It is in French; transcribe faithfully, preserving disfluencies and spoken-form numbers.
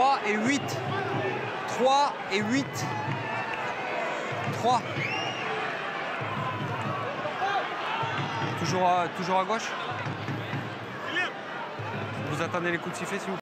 trois et huit. trois et huit. trois. Toujours à, toujours à gauche. Vous attendez les coups de sifflet, s'il vous plaît.